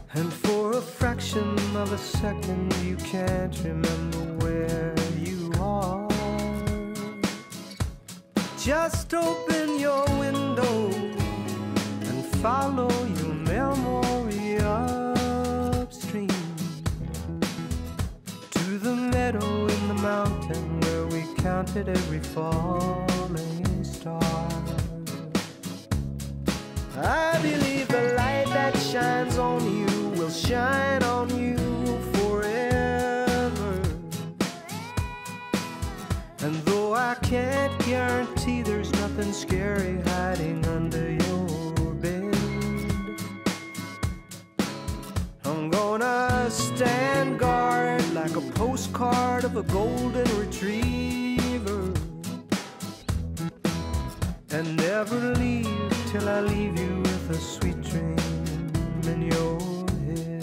And for a fraction of a second you can't remember where you are. Just open your window and follow your memory upstream to the meadow in the mountain where we counted every falling star. I believe the light that shines on you will shine on you forever. And though I can't guarantee there's nothing scary hiding under your bed, I'm gonna stand guard like a postcard of a golden retriever and never leave till I leave you with a sweet dream in your head.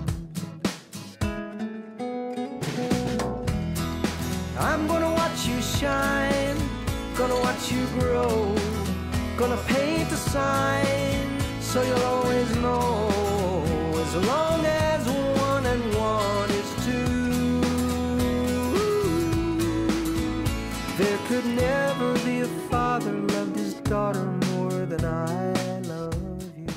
I'm gonna watch you shine, gonna watch you grow, gonna paint a sign so you'll always know, as long as 1 and 1 is 2. There could never be a father loved his daughter more than I love you.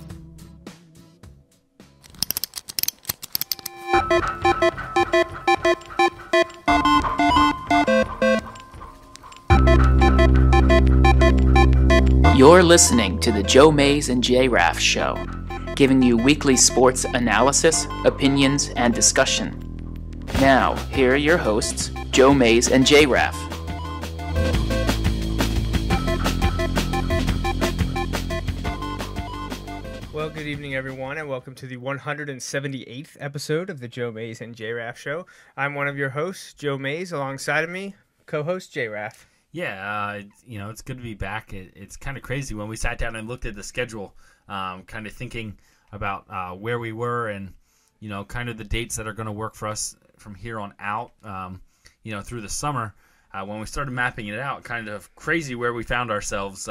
You're listening to the Joe Mays and J-Raff Show, giving you weekly sports analysis, opinions, and discussion. Now, here are your hosts, Joe Mays and J-Raff. Well, good evening, everyone, and welcome to the 178th episode of the Joe Mays and J-Raff Show. I'm one of your hosts, Joe Mays. Alongside of me, co-host J-Raff. Yeah, it's good to be back. It's kind of crazy when we sat down and looked at the schedule, kind of thinking about where we were and, kind of the dates that are going to work for us from here on out, through the summer. When we started mapping it out, kind of crazy where we found ourselves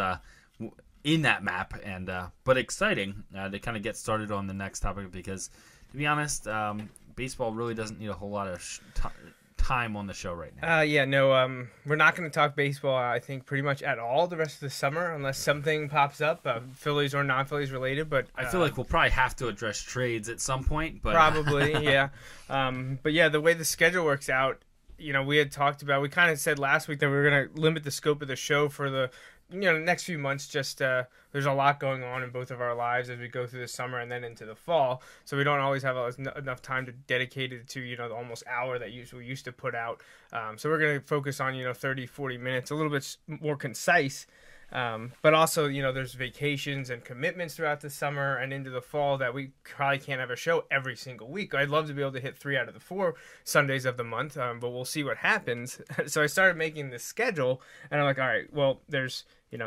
in that map, and but exciting to kind of get started on the next topic because, to be honest, baseball really doesn't need a whole lot of time on the show right now. We're not going to talk baseball, I think, pretty much at all the rest of the summer unless something pops up, Phillies or non-Phillies related. But I feel like we'll probably have to address trades at some point. But probably, yeah. But yeah, the way the schedule works out, we had talked about, we kind of said last week that we were going to limit the scope of the show for the next few months. Just there's a lot going on in both of our lives as we go through the summer and then into the fall, so we don't always have enough time to dedicate it to the almost hour that we used to put out. So we're going to focus on 30-40 minutes, a little bit more concise. But also, there's vacations and commitments throughout the summer and into the fall that we probably can't have a show every single week. I'd love to be able to hit 3 out of the 4 Sundays of the month, but we'll see what happens. So I started making this schedule, and I'm like, all right, well, there's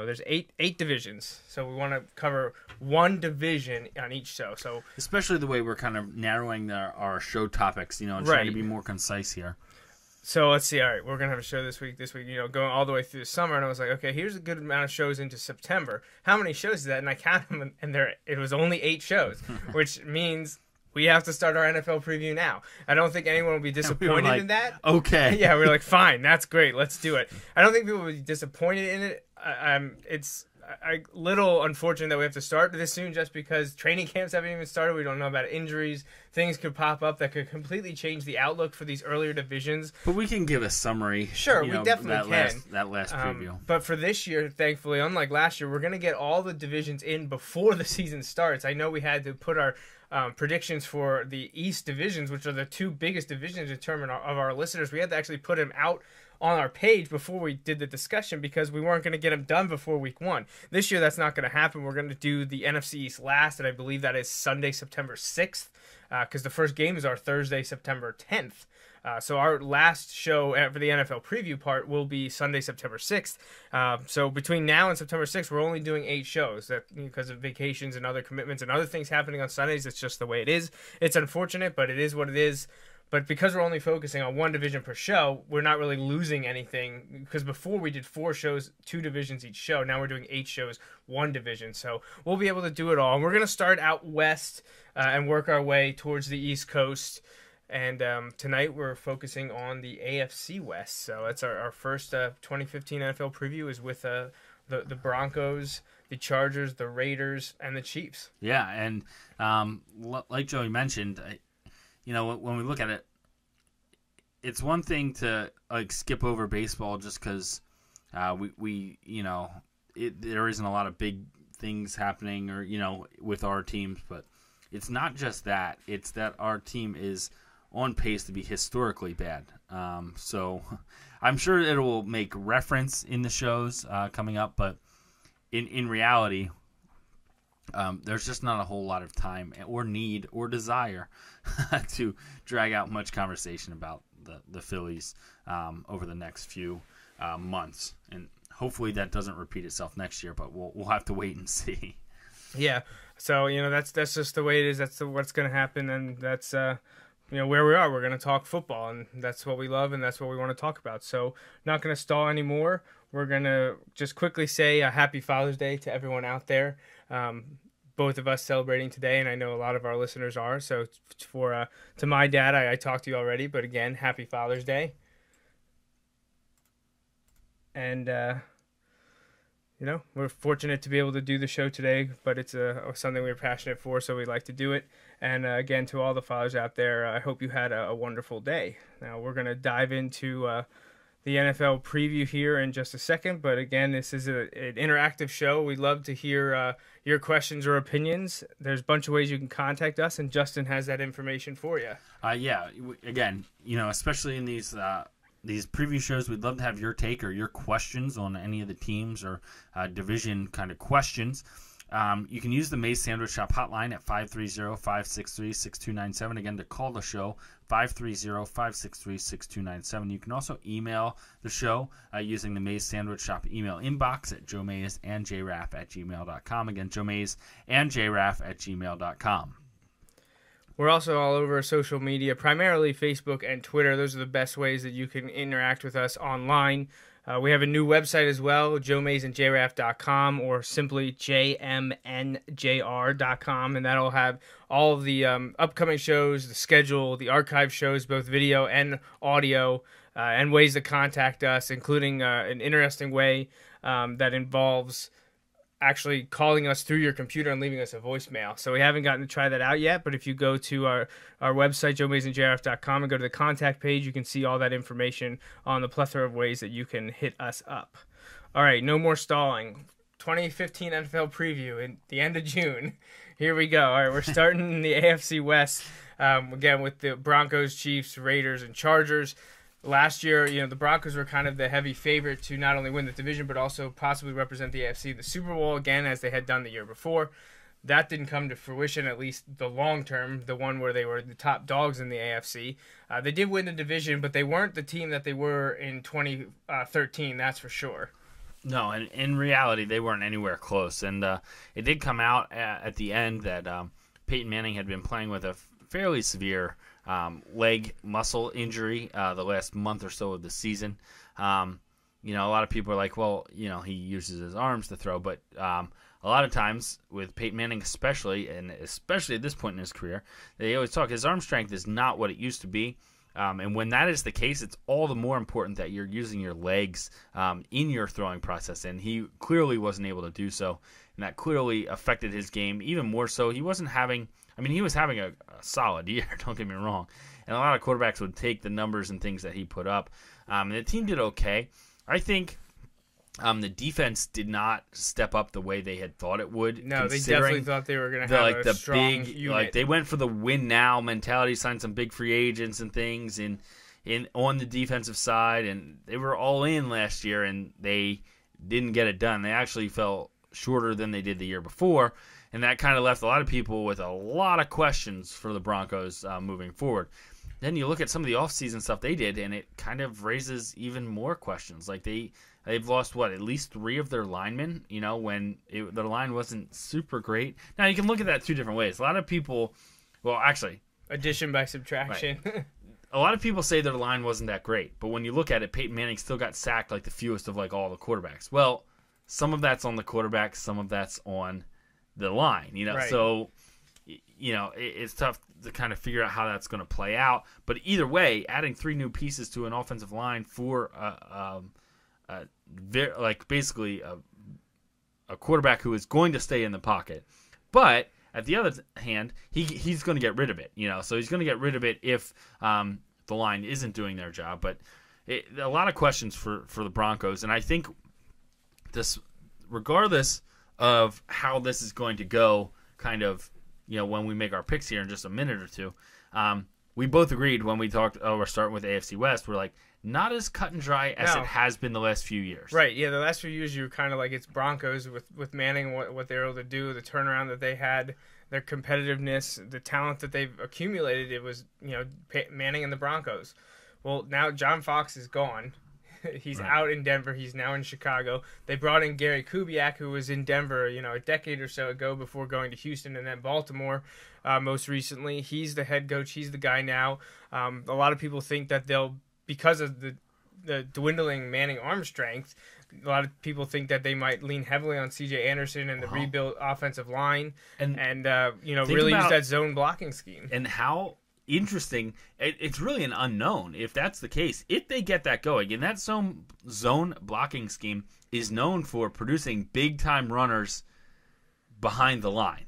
8 divisions, so we want to cover one division on each show. So especially the way we're kind of narrowing our show topics, and trying to be more concise here. So let's see. All right, we're gonna have a show this week, going all the way through the summer. And I was like, okay, here's a good amount of shows into September. How many shows is that? And I counted them, and it was only 8 shows, which means we have to start our NFL preview now. I don't think anyone will be disappointed in that. Okay. Yeah, we're like, fine, that's great, let's do it. I don't think people will be disappointed in it. It's a little unfortunate that we have to start this soon just because training camps haven't even started. We don't know about injuries. Things could pop up that could completely change the outlook for these earlier divisions. But we can give a summary. Sure, we definitely can. That last preview. But for this year, thankfully, unlike last year, we're going to get all the divisions in before the season starts. I know we had to put our predictions for the East divisions, which are the 2 biggest divisions in terms of our listeners. We had to actually put them out on our page before we did the discussion because we weren't going to get them done before week 1. This year, that's not going to happen. We're going to do the NFC East last, and I believe that is Sunday, September 6th, because the first game is our Thursday, September 10th. So our last show for the NFL preview part will be Sunday, September 6th. So between now and September 6th, we're only doing 8 shows because of vacations and other commitments and other things happening on Sundays. It's just the way it is. It's unfortunate, but it is what it is. But because we're only focusing on one division per show, we're not really losing anything. Because before we did 4 shows, 2 divisions each show. Now we're doing 8 shows, 1 division. So we'll be able to do it all. And we're going to start out west and work our way towards the East Coast. And tonight we're focusing on the AFC West. So that's our first 2015 NFL preview is with the Broncos, the Chargers, the Raiders, and the Chiefs. Yeah, and like Joey mentioned, when we look at it, it's one thing to skip over baseball just because there isn't a lot of big things happening or with our teams, but it's not just that. It's that our team is on pace to be historically bad. So I'm sure it will make reference in the shows coming up, but in reality, there's just not a whole lot of time or need or desire to drag out much conversation about the Phillies over the next few months. And hopefully that doesn't repeat itself next year, but we'll have to wait and see. Yeah. So, that's just the way it is. That's what's going to happen, and that's where we are. We're going to talk football, and that's what we love, and that's what we want to talk about. So, not going to stall anymore. We're going to just quickly say a happy Father's Day to everyone out there. Both of us celebrating today, and I know a lot of our listeners are. So to my dad, I talked to you already, but again, happy Father's Day. And, we're fortunate to be able to do the show today, but it's something we're passionate for, so we like to do it. And again, to all the fathers out there, I hope you had a wonderful day. Now, we're going to dive into the NFL preview here in just a second, but again, this is an interactive show. We'd love to hear your questions or opinions. There's a bunch of ways you can contact us, and Justin has that information for you. Again, especially in these preview shows, we'd love to have your take or your questions on any of the teams or division kind of questions. You can use the Maze Sandwich Shop hotline at 530-563-6297. Again, to call the show, 530-563-6297. You can also email the show using the Maze Sandwich Shop email inbox at joemazeandjraff@gmail.com. Again, joemazeandjraff@gmail.com. We're also all over social media, primarily Facebook and Twitter. Those are the best ways that you can interact with us online. We have a new website as well, joemazeandjraff.com, or simply jmnjr.com, and that'll have all of the upcoming shows, the schedule, the archive shows, both video and audio, and ways to contact us, including an interesting way that involves actually calling us through your computer and leaving us a voicemail. So we haven't gotten to try that out yet, but if you go to our website, joemazeandjraff.com, and go to the contact page, you can see all that information on the plethora of ways that you can hit us up. All right, no more stalling. 2015 NFL preview at the end of June. Here we go. All right, we're starting in the AFC West, again, with the Broncos, Chiefs, Raiders, and Chargers. Last year, the Broncos were kind of the heavy favorite to not only win the division, but also possibly represent the AFC, the Super Bowl again, as they had done the year before. That didn't come to fruition, at least the long term, the one where they were the top dogs in the AFC. They did win the division, but they weren't the team that they were in 2013, that's for sure. No, and in reality, they weren't anywhere close. And it did come out at the end that Peyton Manning had been playing with a fairly severe leg muscle injury the last month or so of the season. A lot of people are like, well, he uses his arms to throw, but a lot of times with Peyton Manning especially, and especially at this point in his career, they always talk his arm strength is not what it used to be. And when that is the case, it's all the more important that you're using your legs in your throwing process, and he clearly wasn't able to do so, and that clearly affected his game even more so. He was having a solid year, don't get me wrong. And a lot of quarterbacks would take the numbers and things that he put up. And the team did okay. I think the defense did not step up the way they had thought it would. No, they definitely thought they were going to have a strong unit. They went for the win now mentality, signed some big free agents and things on the defensive side, and they were all in last year, and they didn't get it done. They actually fell shorter than they did the year before. And that kind of left a lot of people with a lot of questions for the Broncos moving forward. Then you look at some of the offseason stuff they did, and it kind of raises even more questions. Like they've lost, at least 3 of their linemen, when their line wasn't super great. Now, you can look at that 2 different ways. A lot of people, addition by subtraction. Right. a lot of people say their line wasn't that great, but when you look at it, Peyton Manning still got sacked like the fewest of like all the quarterbacks. Well, some of that's on the quarterback, some of that's on the line, Right. So, it's tough to kind of figure out how that's going to play out. But either way, adding 3 new pieces to an offensive line for basically a quarterback who is going to stay in the pocket, but at the other hand, he's going to get rid of it, So he's going to get rid of it if the line isn't doing their job. But a lot of questions for the Broncos, and I think this, regardless of how this is going to go, kind of, when we make our picks here in just a minute or two, we both agreed when we talked. Oh, we're starting with AFC West. We're like, not as cut and dry as it has been the last few years. Right, yeah, the last few years you were kind of like it's Broncos with Manning, what they were able to do, the turnaround that they had, their competitiveness, the talent that they've accumulated. It was, Manning and the Broncos. Well, now John Fox is gone. He's out in Denver. He's now in Chicago. They brought in Gary Kubiak, who was in Denver, a decade or so ago before going to Houston and then Baltimore most recently. He's the head coach. He's the guy now. A lot of people think that because of the dwindling Manning arm strength, a lot of people think that they might lean heavily on C.J. Anderson and the rebuilt offensive line and really use that zone blocking scheme. And how interesting, it's really an unknown if that's the case. If they get that going, and that zone blocking scheme is known for producing big-time runners behind the line.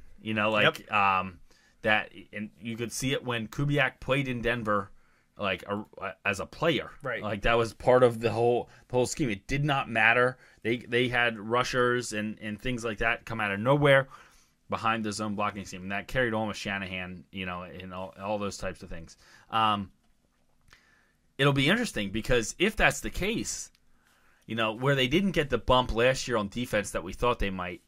That, and you could see it when Kubiak played in Denver, like as a player, right? Like that was part of the whole scheme. It did not matter. They had rushers and things like that come out of nowhere behind the zone blocking scheme, and that carried on with Shanahan, and all those types of things. It'll be interesting because if that's the case, where they didn't get the bump last year on defense that we thought they might,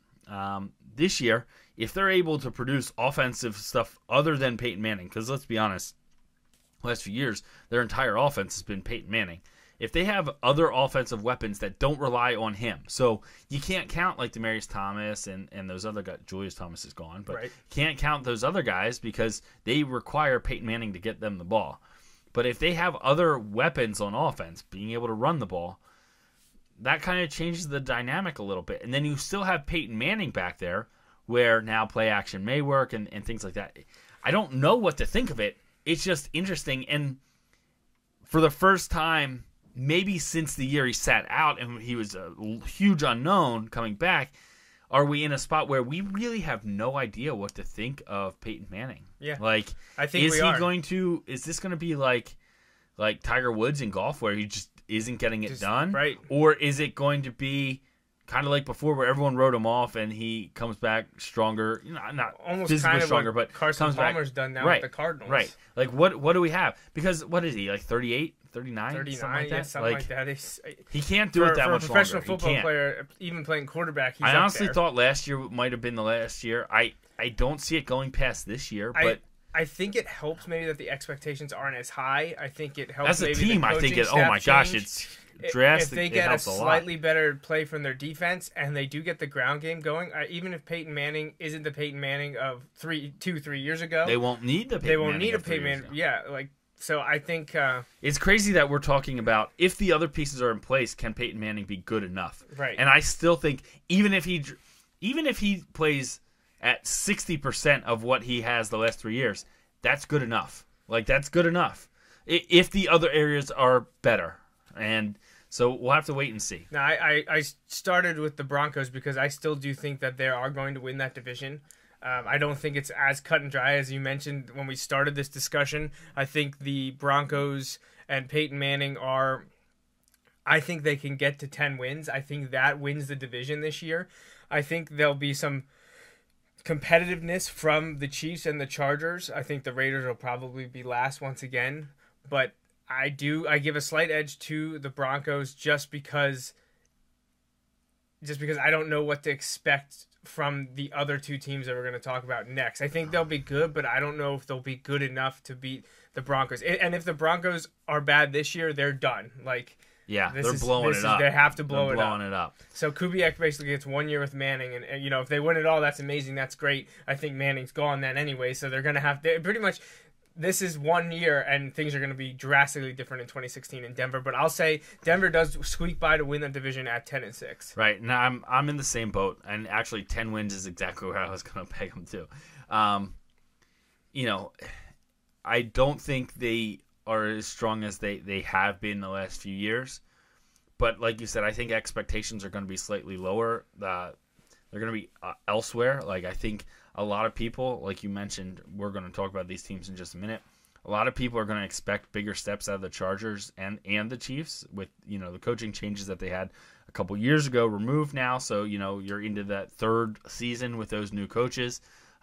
this year, if they're able to produce offensive stuff other than Peyton Manning, because let's be honest, last few years, their entire offense has been Peyton Manning. If they have other offensive weapons that don't rely on him, so you can't count like Demaryius Thomas and those other guys. Julius Thomas is gone, but can't count those other guys because they require Peyton Manning to get them the ball. But if they have other weapons on offense, being able to run the ball, that kind of changes the dynamic a little bit. And then you still have Peyton Manning back there where now play action may work and things like that. I don't know what to think of it. It's just interesting, and for the first time, maybe since the year he sat out and he was a huge unknown coming back, are we in a spot where we really have no idea what to think of Peyton Manning? Yeah, like, I think is this going to be like Tiger Woods in golf where he just isn't getting it done, right? Or is it going to be kind of like before, where everyone wrote him off and he comes back stronger, not almost physically kind of stronger, what but Carson comes Palmer's back. done now Right, with the Cardinals. Right. Like, what do we have? Because what is he, like 38, 39? 39, something like that? yeah, something like that. He can't do it that much longer. For a professional football he can't. player, even playing quarterback, he's I up honestly there. thought last year might have been the last year. I don't see it going past this year, but I think it helps maybe that the expectations aren't as high. I think it helps. as a maybe team, the I think coaching it. Oh my staff gosh, change. it's drastic. If they get a helps slightly lot. better play from their defense and they do get the ground game going, even if Peyton Manning isn't the Peyton Manning of 3 years ago, They won't need the Peyton they won't Manning need a of 3 Peyton years Manning. ago. Yeah, like so. I think It's crazy that we're talking about if the other pieces are in place, can Peyton Manning be good enough? Right. And I still think even if he plays at 60% of what he has the last 3 years, that's good enough. Like, that's good enough. If the other areas are better. And so we'll have to wait and see. now I started with the Broncos because I still do think that they are going to win that division. I don't think it's as cut and dry as you mentioned when we started this discussion. I think the Broncos and Peyton Manning I think they can get to 10 wins. I think that wins the division this year. I think there'll be some competitiveness from the Chiefs and the Chargers. I think the Raiders will probably be last once again. But I give a slight edge to the Broncos just because I don't know what to expect from the other two teams that we're going to talk about next. I think they'll be good, but I don't know if they'll be good enough to beat the Broncos. And if the Broncos are bad this year, they're done. Like, Yeah, they're blowing it up. They have to blow They're it blowing up. it up. So Kubiak basically gets 1 year with Manning, and if they win it all, that's amazing. That's great. I think Manning's gone then anyway, so they're going to have to pretty much. this is 1 year, and things are going to be drastically different in 2016 in Denver. But I'll say Denver does squeak by to win that division at 10-6. Right. Now I'm in the same boat, and actually 10 wins is exactly where I was going to peg them to. You know, I don't think they are as strong as they have been the last few years. But like you said, I think expectations are going to be slightly lower. They're going to be elsewhere. Like, I think a lot of people, like you mentioned, we're going to talk about these teams in just a minute. A lot of people are going to expect bigger steps out of the Chargers and the Chiefs with, you know, the coaching changes that they had a couple years ago removed now. So, you know, you're into that third season with those new coaches.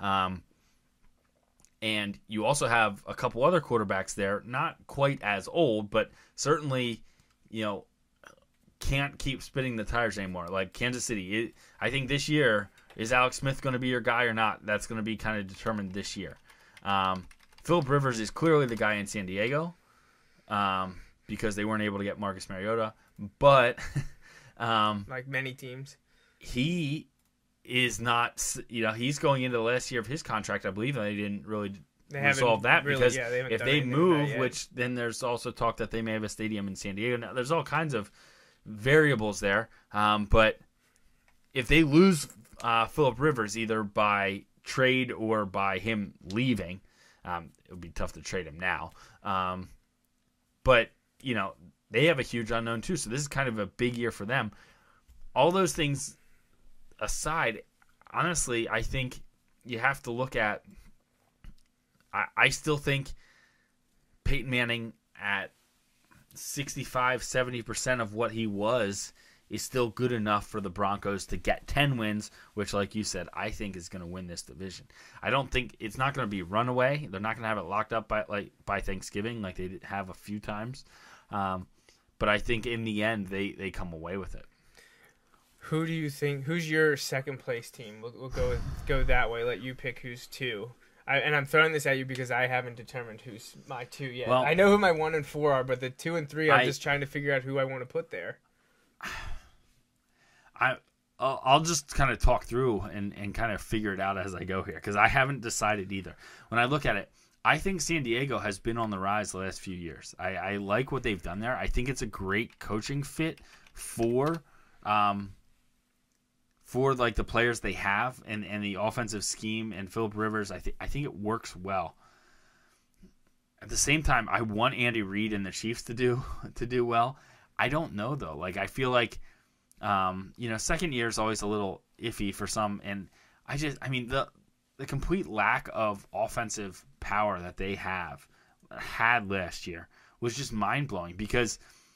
And you also have a couple other quarterbacks there, not quite as old, but certainly, you know, can't keep spinning the tires anymore. Like Kansas City, I think this year, is Alex Smith going to be your guy or not? That's going to be kind of determined this year. Phillip Rivers is clearly the guy in San Diego because they weren't able to get Marcus Mariota. But like many teams, he is not, you know, he's going into the last year of his contract, I believe, and they didn't really resolve that because if they move, which then there's also talk that they may have a stadium in San Diego. Now, there's all kinds of variables there, but if they lose Phillip Rivers either by trade or by him leaving, it would be tough to trade him now. But, you know, they have a huge unknown too, so this is kind of a big year for them. All those things aside, honestly, I think you have to look at, I still think Peyton Manning at 65-70% of what he was is still good enough for the Broncos to get 10 wins, which, like you said, I think is going to win this division. I don't think it's not going to be runaway. They're not going to have it locked up by Thanksgiving like they have a few times. But I think in the end, they come away with it. Who do you think? Who's your second place team? We'll go that way. Let you pick who's 2. And I'm throwing this at you because I haven't determined who's my 2 yet. Well, I know who my 1 and 4 are, but the 2 and 3, I'm just trying to figure out who I want to put there. I'll just kind of talk through and kind of figure it out as I go here because I haven't decided either. When I look at it, I think San Diego has been on the rise the last few years. I like what they've done there. I think it's a great coaching fit for like the players they have and the offensive scheme and Phillip Rivers. I think it works well. At the same time, I want Andy Reid and the Chiefs to do well. I don't know though. Like I feel like second year is always a little iffy for some, and I mean the complete lack of offensive power that they had last year was just mind blowing because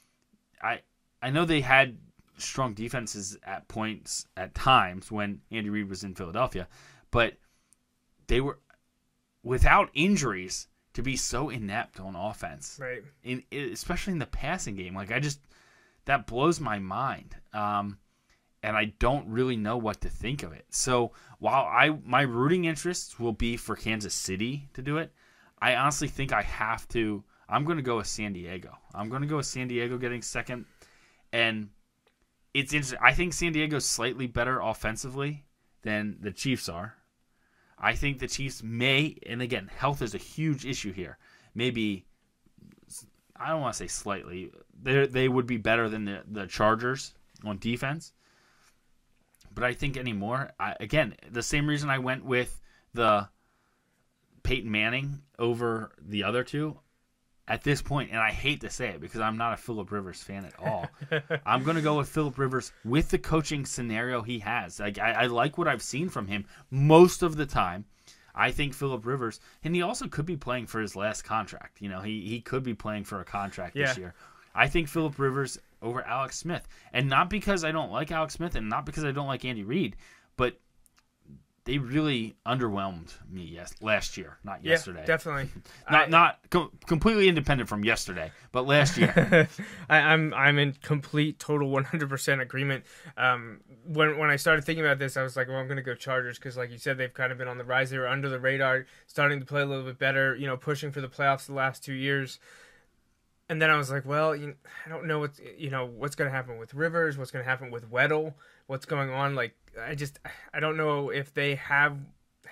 I know they had strong defenses at points at times when Andy Reid was in Philadelphia, but they were without injuries to be so inept on offense, right? Especially in the passing game, like that blows my mind, and I don't really know what to think of it. So while my rooting interests will be for Kansas City to do it, I honestly think I have to. I'm going to go with San Diego. I'm going to go with San Diego getting second, and it's interesting. I think San Diego's slightly better offensively than the Chiefs are. I think the Chiefs may, and again, health is a huge issue here. Maybe, I don't want to say slightly, they would be better than the Chargers on defense. But I think anymore, again, the same reason I went with the Peyton Manning over the other two. At this point, and I hate to say it because I'm not a Phillip Rivers fan at all, I'm going to go with Phillip Rivers with the coaching scenario he has. Like I like what I've seen from him most of the time. I think Phillip Rivers, and he also could be playing for his last contract. You know, he could be playing for a contract this year. I think Phillip Rivers over Alex Smith, and not because I don't like Alex Smith, and not because I don't like Andy Reid, but they really underwhelmed me last year, not yesterday. Yeah, definitely. Completely independent from yesterday, but last year. I'm in complete, total 100% agreement. When I started thinking about this, I was like, well, I'm going to go Chargers because, like you said, they've kind of been on the rise. They were under the radar, starting to play a little bit better, pushing for the playoffs the last 2 years. And then I was like, well, I don't know what's going to happen with Rivers, what's going to happen with Weddle, what's going on. Like, I don't know if they have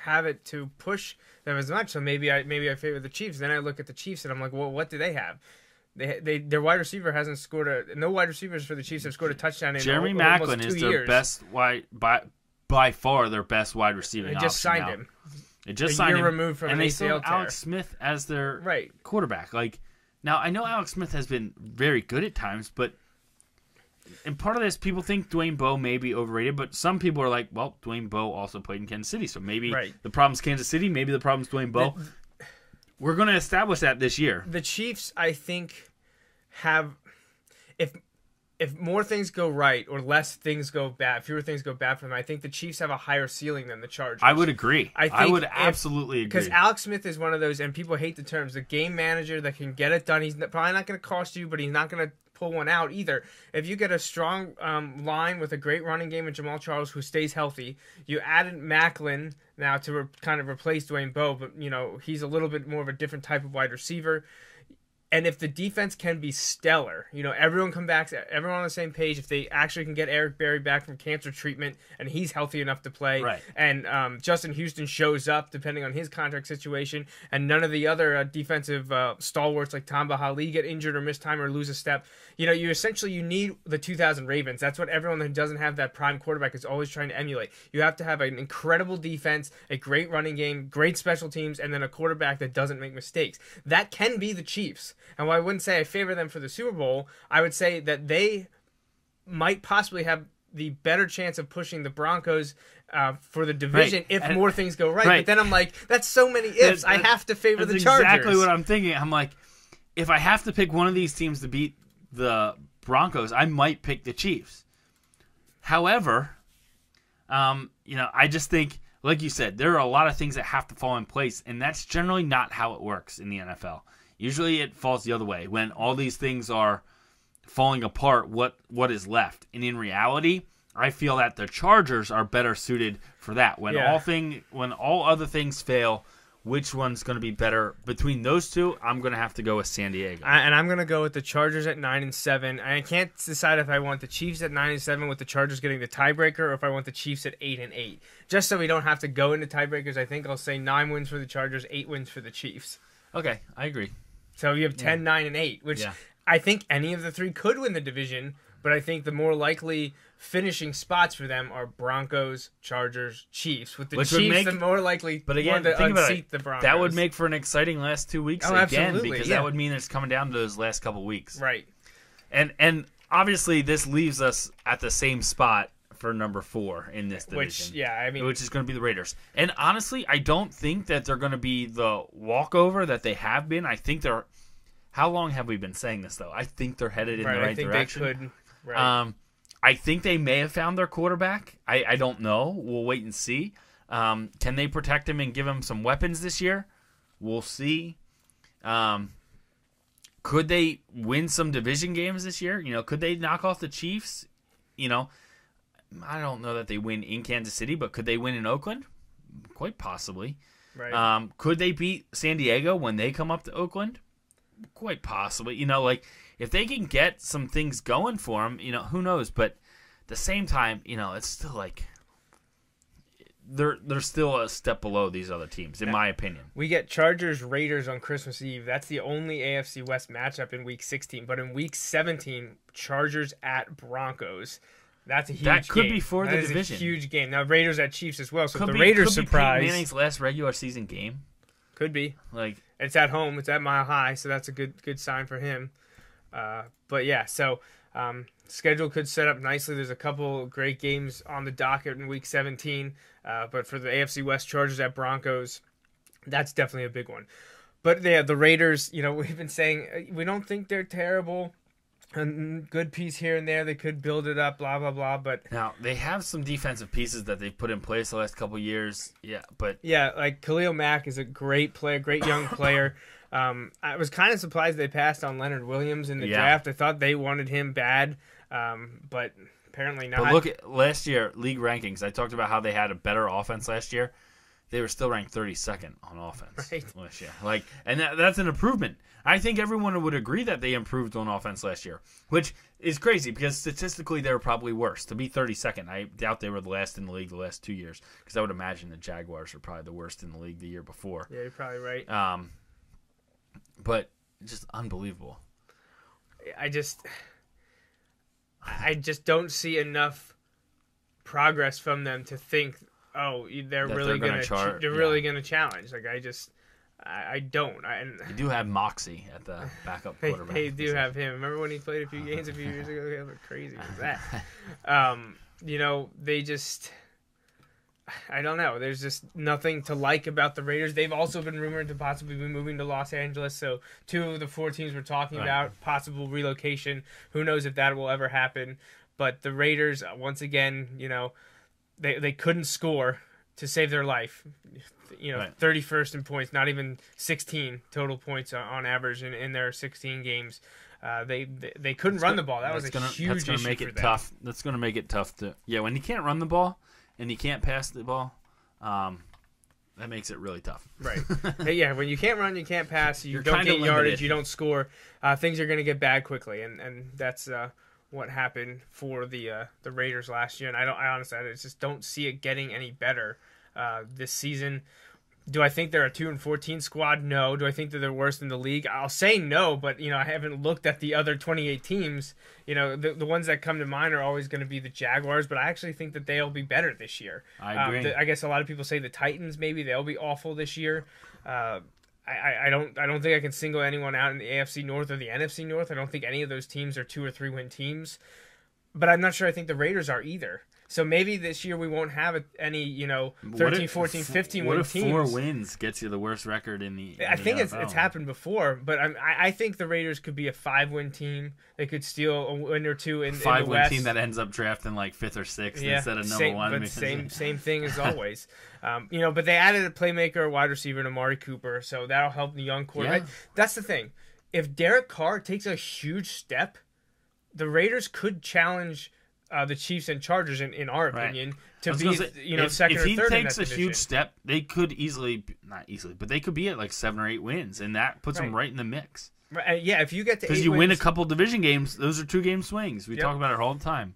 have it to push them as much. So maybe I favor the Chiefs. Then I look at the Chiefs and I'm like, well, what do they have? Their wide receiver hasn't scored no wide receivers for the Chiefs have scored a touchdown in Jeremy almost Maclin 2 is their years. best by far their best wide receiver. They just signed him. It just a signed year him, removed from and an they ACL still have tear. Alex Smith as their Right. quarterback. Like now, I know Alex Smith has been very good at times, but and part of this, people think Dwayne Bowe may be overrated, but some people are like, well, Dwayne Bowe also played in Kansas City, so maybe the problem's Kansas City, maybe the problem's Dwayne Bowe. We're going to establish that this year. The Chiefs, I think, have if more things go right or less things go bad, fewer things go bad for them, I think the Chiefs have a higher ceiling than the Chargers. I would agree. I would absolutely agree. Because Alex Smith is one of those, and people hate the terms, the game manager that can get it done. He's probably not going to cost you, but he's not going to pull one out either. If you get a strong line with a great running game with Jamal Charles who stays healthy, you added Maclin now to kind of replace Dwayne Bowe, but he's a little bit more of a different type of wide receiver. And if the defense can be stellar, everyone on the same page, if they actually can get Eric Berry back from cancer treatment and he's healthy enough to play, right. And Justin Houston shows up depending on his contract situation, and none of the other defensive stalwarts like Tamba Hali get injured or miss time or lose a step, you need the 2000 Ravens. That's what everyone that doesn't have that prime quarterback is always trying to emulate. You have to have an incredible defense, a great running game, great special teams, and then a quarterback that doesn't make mistakes. That can be the Chiefs. And while I wouldn't say I favor them for the Super Bowl, I would say that they might possibly have the better chance of pushing the Broncos for the division if more things go right. But then I'm like, that's so many ifs. I have to favor the Chargers. That's exactly what I'm thinking. I'm like, if I have to pick one of these teams to beat the Broncos, I might pick the Chiefs. However, I just think, like you said, there are a lot of things that have to fall in place, and that's generally not how it works in the NFL. Usually it falls the other way. When all these things are falling apart, what is left? And in reality, I feel that the Chargers are better suited for that. When all other things fail, which one's going to be better? Between those two, I'm going to have to go with San Diego. And I'm going to go with the Chargers at 9-7. I can't decide if I want the Chiefs at 9-7 with the Chargers getting the tiebreaker or if I want the Chiefs at 8-8. Just so we don't have to go into tiebreakers, I think I'll say 9 wins for the Chargers, 8 wins for the Chiefs. Okay, I agree. So you have 10, 9, and 8, which I think any of the three could win the division, but I think the more likely finishing spots for them are Broncos, Chargers, Chiefs. With the Chiefs, the more likely to unseat the Broncos. That would make for an exciting last 2 weeks absolutely, because that would mean it's coming down to those last couple weeks. Right. And obviously this leaves us at the same spot for number 4 in this division. Which is going to be the Raiders. And honestly, I don't think that they're going to be the walkover that they have been. I think they're... How long have we been saying this, though? I think they're headed in the right direction. They could. Right. I think they may have found their quarterback. I don't know. We'll wait and see. Can they protect him and give him some weapons this year? We'll see. Could they win some division games this year? Could they knock off the Chiefs? I don't know that they win in Kansas City, but could they win in Oakland? Quite possibly. Right. Could they beat San Diego when they come up to Oakland? Quite possibly. If they can get some things going for them, who knows? But at the same time, it's still like they're still a step below these other teams, in my opinion. We get Chargers Raiders on Christmas Eve. That's the only AFC West matchup in Week 16. But in Week 17, Chargers at Broncos. That's a huge game. That could be for the division. That is a huge game. Now, Raiders at Chiefs as well. So could if the Raiders surprise... Could be Peyton Manning's last regular season game. Could be. It's at home. It's at Mile High, so that's a good sign for him. But yeah, so schedule could set up nicely. There's a couple great games on the docket in Week 17. But for the AFC West, Chargers at Broncos, that's definitely a big one. But yeah, the Raiders, we've been saying we don't think they're terrible. A good piece here and there. They could build it up, blah, blah, blah. But now, they have some defensive pieces that they've put in place the last couple of years. Yeah, but... Yeah, like Khalil Mack is a great player, great young player. I was kind of surprised they passed on Leonard Williams in the draft. I thought they wanted him bad, but apparently not. But look at last year, league rankings. I talked about how they had a better offense last year. they were still ranked 32nd on offense Right. last year. Like, and that's an improvement. I think everyone would agree that they improved on offense last year, which is crazy because statistically they were probably worse. To be 32nd, I doubt they were the last in the league the last 2 years, because I would imagine the Jaguars were probably the worst in the league the year before. Yeah, you're probably right. But just unbelievable. I just don't see enough progress from them to think, oh, they're That really they're really going to challenge. Like, I don't. You do have Moxie at the backup quarterback. They do have him. Remember when he played a few games a few years ago? They looked crazy with that. They just... I don't know. There's just nothing to like about the Raiders. They've also been rumored to possibly be moving to Los Angeles. So 2 of the 4 teams we're talking about, possible relocation. Who knows if that will ever happen. But the Raiders, once again, they couldn't score to save their life. 31st in points, not even 16 total points on average in their 16 games. They couldn't run the ball. That was a huge issue make for it them. tough. That's going to make it tough to. Yeah, when you can't run the ball and you can't pass the ball, that makes it really tough. Right. Yeah, when you can't run, you can't pass, you You're don't kinda get yardage, limited. you don't score, things are going to get bad quickly, and that's what happened for the Raiders last year. And I honestly just don't see it getting any better this season. Do I think they're a 2-14 squad? No. Do I think that they're worse in the league? I'll say no, but I haven't looked at the other 28 teams. The ones that come to mind are always going to be the Jaguars, but I actually think that they'll be better this year. I agree. I guess a lot of people say the Titans, maybe they'll be awful this year. I don't think I can single anyone out in the AFC North or the NFC North. I don't think any of those teams are 2 or 3 win teams, but I'm not sure I think the Raiders are either. So maybe this year we won't have any, 13, 14, 15 win teams. What if 4 wins gets you the worst record in the I think NFL? it's happened before, but I think the Raiders could be a 5-win team. They could steal a win or 2 in the West. 5-win team that ends up drafting like 5th or 6th instead of number 1. But same thing as always. But they added a playmaker, a wide receiver, and Amari Cooper, so that'll help the young quarterback. Yeah. That's the thing. If Derek Carr takes a huge step, the Raiders could challenge the Chiefs and Chargers, in our opinion, to be second or third in that division. If he takes a huge step, they could not easily, but they could be at like 7 or 8 wins, and that puts them right in the mix. Right, yeah, if you get to 8 because you win a couple division games, those are 2-game swings. We talk about it all the time.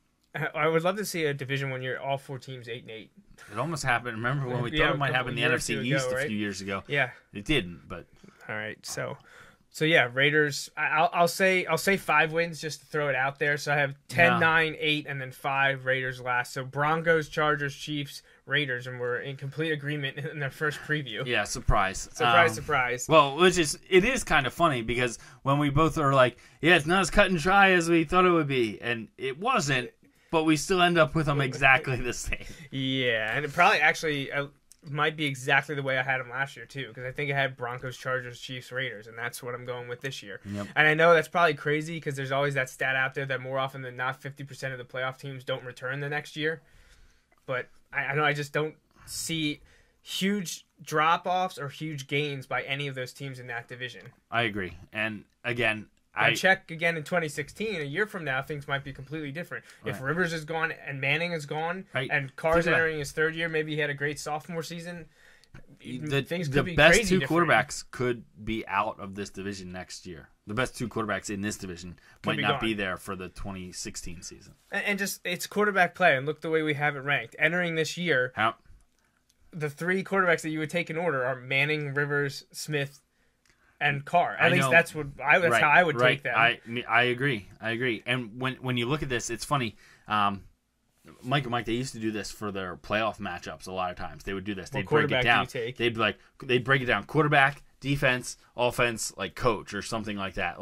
I would love to see a division when you're all 4 teams 8-8. It almost happened. Remember when we thought it might happen in the NFC East a few years ago? Yeah, it didn't. But all right, So yeah, Raiders. I'll say 5 wins just to throw it out there. So I have 10, 9, 8, and then 5 Raiders last. So Broncos, Chargers, Chiefs, Raiders, and we're in complete agreement in their first preview. Yeah, surprise. Surprise. Well, it is kind of funny because when we both are like, yeah, it's not as cut and dry as we thought it would be, and it wasn't, but we still end up with them exactly the same. Yeah, and it probably actually might be exactly the way I had them last year too, because I think I had Broncos, Chargers, Chiefs, Raiders, and that's what I'm going with this year. Yep. And I know that's probably crazy because there's always that stat out there that more often than not 50% of the playoff teams don't return the next year. But I know I just don't see huge drop-offs or huge gains by any of those teams in that division. I agree. And again, I check again in 2016, a year from now, things might be completely different. Right. If Rivers is gone and Manning is gone and Carr's entering his 3rd year, maybe he had a great sophomore season, things could be the best crazy 2 different. quarterbacks could be out of this division next year. The best 2 quarterbacks in this division might not be there for the 2016 season. And just, it's quarterback play, and look the way we have it ranked. Entering this year, the 3 quarterbacks that you would take in order are Manning, Rivers, Smith, and Carr. At least that's how I would take them. I agree. And when you look at this, it's funny. Mike, they used to do this for their playoff matchups a lot of times. They would do this. They'd break it down. They'd break it down: quarterback, defense, offense, like coach or something like that.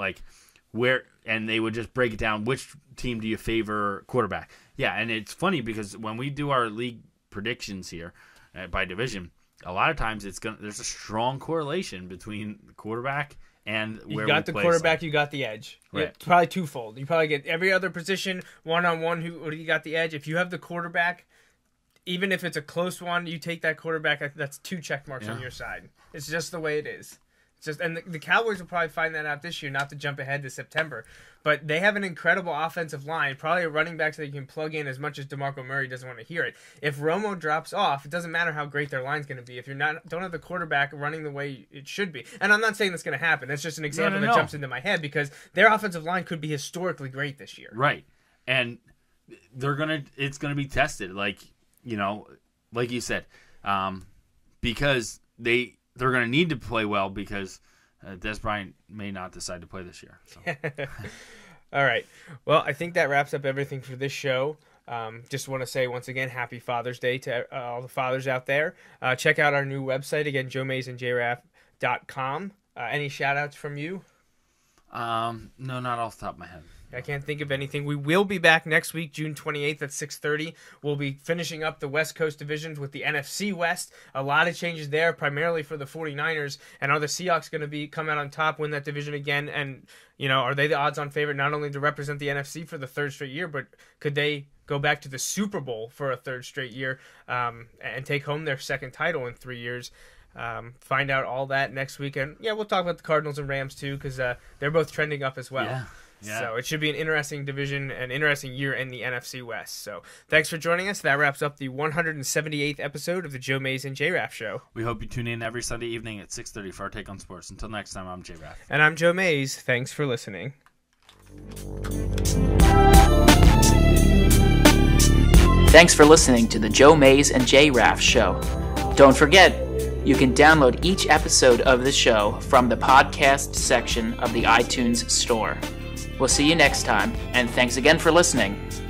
And they would just break it down. Which team do you favor quarterback? Yeah, and it's funny because when we do our league predictions here by division, a lot of times there's a strong correlation between the quarterback and where you got the quarterback, you got the edge. Right. Yeah, probably twofold. You probably get every other position one-on-one. Who you got the edge? If you have the quarterback, even if it's a close one, you take that quarterback. That's 2 check marks on your side. It's just the way it is. just, and the Cowboys will probably find that out this year, not to jump ahead to September. But they have an incredible offensive line, probably a running back that you can plug in as much as DeMarco Murray doesn't want to hear it. If Romo drops off, it doesn't matter how great their line's going to be. If you don't have the quarterback running the way it should be. And I'm not saying that's going to happen. That's just an example that jumps into my head because their offensive line could be historically great this year. Right. And it's going to be tested, like you said, because they're going to need to play well because Des Bryant may not decide to play this year. So. All right. Well, I think that wraps up everything for this show. Just want to say once again, happy Father's Day to all the fathers out there. Check out our new website, again, JoeMaysandJraff.com. Any shout-outs from you? No, not off the top of my head. I can't think of anything. We will be back next week, June 28th at 6:30. We'll be finishing up the West Coast divisions with the NFC West. A lot of changes there, primarily for the 49ers. And are the Seahawks going to come out on top, win that division again? And, are they the odds-on favorite not only to represent the NFC for the third straight year, but could they go back to the Super Bowl for a third straight year and take home their second title in 3 years? Find out all that next week. And, we'll talk about the Cardinals and Rams, too, because they're both trending up as well. Yeah. So it should be an interesting division, an interesting year in the NFC West. So thanks for joining us. That wraps up the 178th episode of the Joe Mays and J-Raff Show. We hope you tune in every Sunday evening at 6:30 for our take on sports. Until next time, I'm J-Raff. And I'm Joe Mays. Thanks for listening. Thanks for listening to the Joe Mays and J-Raff Show. Don't forget, you can download each episode of the show from the podcast section of the iTunes Store. We'll see you next time, and thanks again for listening.